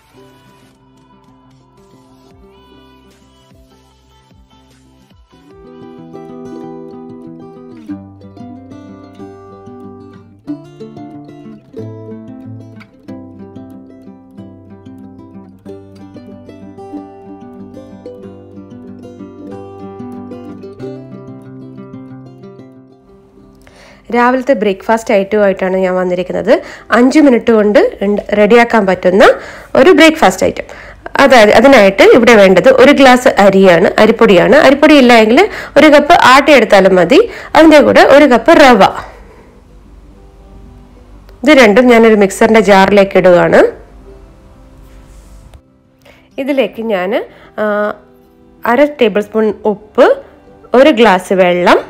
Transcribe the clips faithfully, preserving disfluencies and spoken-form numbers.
രാവിലത്തെ ബ്രേക്ക്ഫാസ്റ്റ് ഐറ്റമായിട്ടാണ് ഞാൻ വന്നിരിക്കുന്നത്. അഞ്ച് മിനിറ്റ് കൊണ്ട് റെഡിയാക്കാൻ പറ്റുന്ന ഒരു ബ്രേക്ക്ഫാസ്റ്റ് ഐറ്റം. അതായത് അതിനായിട്ട് ഇവിടെ വേണ്ടത് ഒരു ഗ്ലാസ് അരിയാണ്, അരിപ്പൊടിയാണ്. അരിപ്പൊടി ഇല്ല എങ്കിൽ ഒരു കപ്പ് ആട്ടിയെടുത്താലും മതി. അതിൻ്റെ കൂടെ ഒരു കപ്പ് റവ. ഇത് രണ്ടും ഞാനൊരു മിക്സറിൻ്റെ ജാറിലേക്ക് ഇടുകയാണ്. ഇതിലേക്ക് ഞാൻ അര ടേബിൾ സ്പൂൺ ഉപ്പ്, ഒരു ഗ്ലാസ് വെള്ളം,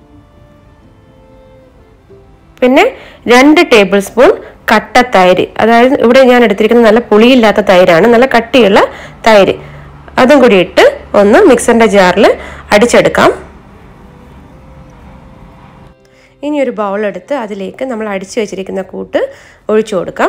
പിന്നെ രണ്ട് ടേബിൾ സ്പൂൺ കട്ട തൈര്. അതായത് ഇവിടെ ഞാൻ എടുത്തിരിക്കുന്നത് നല്ല പുളിയില്ലാത്ത തൈരാണ്, നല്ല കട്ടിയുള്ള തൈര്. അതും കൂടി ഇട്ട് ഒന്ന് മിക്സറിൻ്റെ ജാറിൽ അടിച്ചെടുക്കാം. ഇനി ഒരു ബൗൾ എടുത്ത് അതിലേക്ക് നമ്മൾ അടിച്ചു വെച്ചിരിക്കുന്ന കൂട്ട് ഒഴിച്ചു കൊടുക്കാം.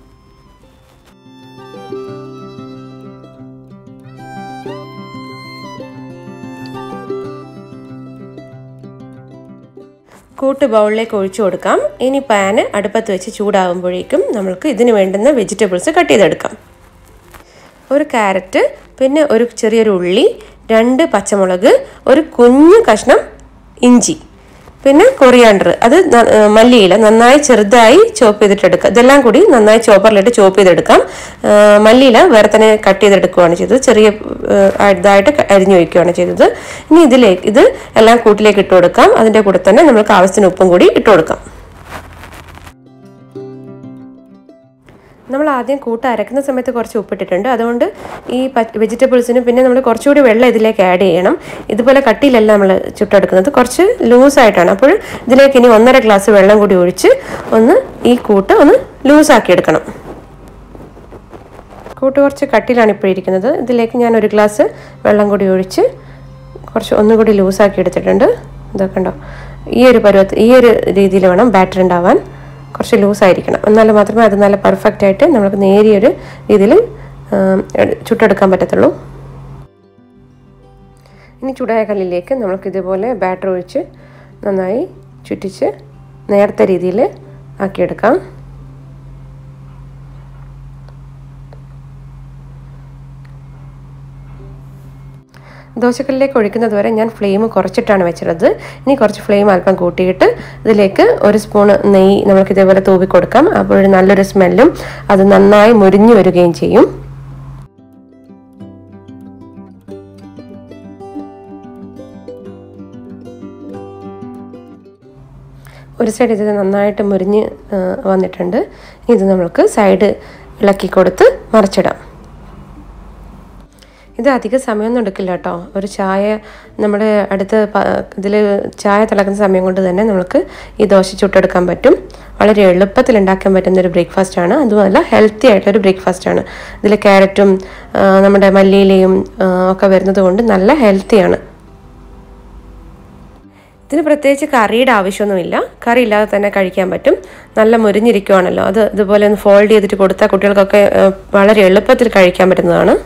കൂട്ട് ബൗളിലേക്ക് ഒഴിച്ചു കൊടുക്കാം. ഇനി പാന് അടുപ്പത്ത് വെച്ച് ചൂടാകുമ്പോഴേക്കും നമുക്ക് ഇതിന് വേണ്ടുന്ന വെജിറ്റബിൾസ് കട്ട് ചെയ്തെടുക്കാം. ഒരു ക്യാരറ്റ്, പിന്നെ ഒരു ചെറിയൊരു ഉള്ളി, രണ്ട് പച്ചമുളക്, ഒരു കുഞ്ഞു കഷ്ണം ഇഞ്ചി, പിന്നെ കൊറിയാണ്ടർ, അത് മല്ലിയില നന്നായി ചെറുതായി ചോപ്പ് ചെയ്തിട്ടെടുക്കുക. ഇതെല്ലാം കൂടി നന്നായി ചോപ്പറിലിട്ട് ചോപ്പ് ചെയ്തെടുക്കാം. മല്ലിയില വേറെ തന്നെ കട്ട് ചെയ്തെടുക്കുകയാണ് ചെയ്തത്, ചെറിയ ഇതായിട്ട് അരിഞ്ഞു വയ്ക്കുകയാണ് ചെയ്തത്. ഇനി ഇതിലേക്ക് ഇത് എല്ലാം കൂട്ടിലേക്ക് ഇട്ട് കൊടുക്കാം. അതിൻ്റെ കൂടെ തന്നെ നമുക്ക് ആവശ്യത്തിന് ഉപ്പും കൂടി ഇട്ട് കൊടുക്കാം. നമ്മൾ ആദ്യം കൂട്ട് അരക്കുന്ന സമയത്ത് കുറച്ച് ഉപ്പിട്ടിട്ടുണ്ട്. അതുകൊണ്ട് ഈ വെജിറ്റബിൾസിന് പിന്നെ നമ്മൾ കുറച്ചുകൂടി വെള്ളം ഇതിലേക്ക് ആഡ് ചെയ്യണം. ഇതുപോലെ കട്ടിയിലല്ല നമ്മൾ ചുട്ടെടുക്കുന്നത്, കുറച്ച് ലൂസായിട്ടാണ്. അപ്പോൾ ഇതിലേക്ക് ഇനി ഒന്നര ഗ്ലാസ് വെള്ളം കൂടി ഒഴിച്ച് ഒന്ന് ഈ കൂട്ട് ഒന്ന് ലൂസാക്കി എടുക്കണം. കൂട്ട് കുറച്ച് കട്ടിയിലാണ് ഇപ്പോൾ ഇരിക്കുന്നത്. ഇതിലേക്ക് ഞാൻ ഒരു ഗ്ലാസ് വെള്ളം കൂടി ഒഴിച്ച് കുറച്ച് ഒന്നുകൂടി ലൂസാക്കി എടുത്തിട്ടുണ്ട്. ഇതൊക്കെ ഉണ്ടോ, ഈ ഒരു പരുവത്തിൽ ഈ ഒരു രീതിയിൽ വേണം ബാറ്റർ ഉണ്ടാവാൻ. കുറച്ച് ലൂസായിരിക്കണം, എന്നാൽ മാത്രമേ അത് നല്ല പെർഫെക്റ്റ് ആയിട്ട് നമുക്ക് നേരിയൊരു രീതിയിൽ ചുട്ടെടുക്കാൻ പറ്റത്തുള്ളൂ. ഇനി ചൂടായ കല്ലിലേക്ക് നമുക്ക് ഇതുപോലെ ബാറ്റർ ഒഴിച്ച് നന്നായി ചുറ്റിച്ച് നേർത്ത രീതിയിൽ ആക്കിയെടുക്കാം. ദോശക്കല്ലിലേക്ക് ഒഴിക്കുന്നത് വരെ ഞാൻ ഫ്ലെയിം കുറച്ചിട്ടാണ് വെച്ചത്. ഇനി കുറച്ച് ഫ്ലെയിം അല്പം കൂട്ടിയിട്ട് ഇതിലേക്ക് ഒരു സ്പൂൺ നെയ്യ് നമുക്ക് ഇതേപോലെ തൂവി കൊടുക്കാം. അപ്പോൾ നല്ലൊരു സ്മെല്ലും അത് നന്നായി മുരിഞ്ഞു വരികയും ചെയ്യും. ഒരു സൈഡ് ഇത് നന്നായിട്ട് മുരിഞ്ഞ് വന്നിട്ടുണ്ട്. ഇത് നമുക്ക് സൈഡ് ഇളക്കി കൊടുത്ത് മറിച്ചിടാം. ഇത് അധിക സമയമൊന്നും എടുക്കില്ല കേട്ടോ. ഒരു ചായ നമ്മുടെ അടുത്ത് ഇതിൽ ചായ തിളക്കുന്ന സമയം കൊണ്ട് തന്നെ നമുക്ക് ഈ ദോശ ചുട്ടെടുക്കാൻ പറ്റും. വളരെ എളുപ്പത്തിൽ ഉണ്ടാക്കാൻ പറ്റുന്നൊരു ബ്രേക്ക്ഫാസ്റ്റാണ്. അതുമല്ല ഹെൽത്തി ആയിട്ടൊരു ബ്രേക്ക്ഫാസ്റ്റാണ്. ഇതിൽ ക്യാരറ്റും നമ്മുടെ മല്ലിയിലയും ഒക്കെ വരുന്നത് കൊണ്ട് നല്ല ഹെൽത്തിയാണ്. ഇതിന് പ്രത്യേകിച്ച് കറിയുടെ ആവശ്യമൊന്നുമില്ല. കറി ഇല്ലാതെ തന്നെ കഴിക്കാൻ പറ്റും. നല്ല മുരിഞ്ഞിരിക്കുവാണല്ലോ. അത് ഇതുപോലെ ഒന്ന് ഫോൾഡ് ചെയ്തിട്ട് കൊടുത്താൽ കുട്ടികൾക്കൊക്കെ വളരെ എളുപ്പത്തിൽ കഴിക്കാൻ പറ്റുന്നതാണ്.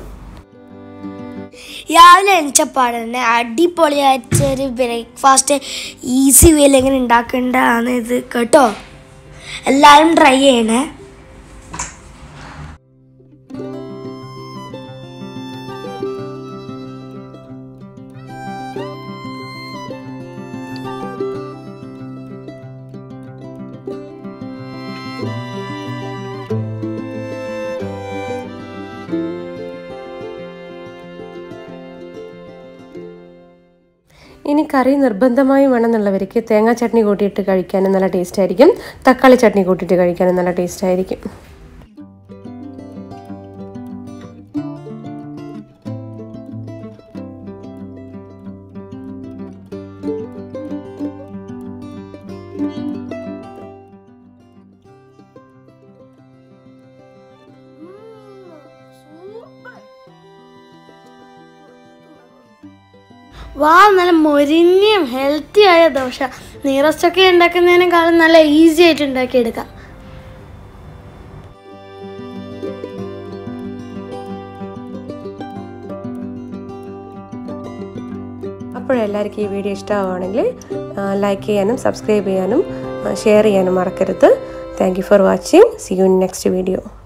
രാവിലെ എണിച്ചപ്പാട് തന്നെ അടിപൊളിയായിട്ടൊരു ബ്രേക്ക്ഫാസ്റ്റ് ഈസി വേയിൽ എങ്ങനെ ഉണ്ടാക്കേണ്ടതാണ് ഇത് കേട്ടോ. എല്ലാവരും ട്രൈ ചെയ്യണേ. ഇനി കറി നിർബന്ധമായും വേണമെന്നുള്ളവർക്ക് തേങ്ങാ ചട്നി കൂട്ടിയിട്ട് കഴിക്കാനും നല്ല ടേസ്റ്റ് ആയിരിക്കും. തക്കാളി ചട്നി കൂട്ടിയിട്ട് കഴിക്കാനും നല്ല ടേസ്റ്റ് ആയിരിക്കും. വാ, നല്ല മൊരിഞ്ഞും ഹെൽത്തി ആയ ദോശ. നീറസ്റ്റൊക്കെ ഉണ്ടാക്കുന്നതിനേക്കാളും നല്ല ഈസി ആയിട്ട് ഉണ്ടാക്കിയെടുക്കാം. അപ്പോഴെല്ലാവർക്കും ഈ വീഡിയോ ഇഷ്ടമാവുകയാണെങ്കിൽ ലൈക്ക് ചെയ്യാനും സബ്സ്ക്രൈബ് ചെയ്യാനും ഷെയർ ചെയ്യാനും മറക്കരുത്. Thank you for watching. See you in next video.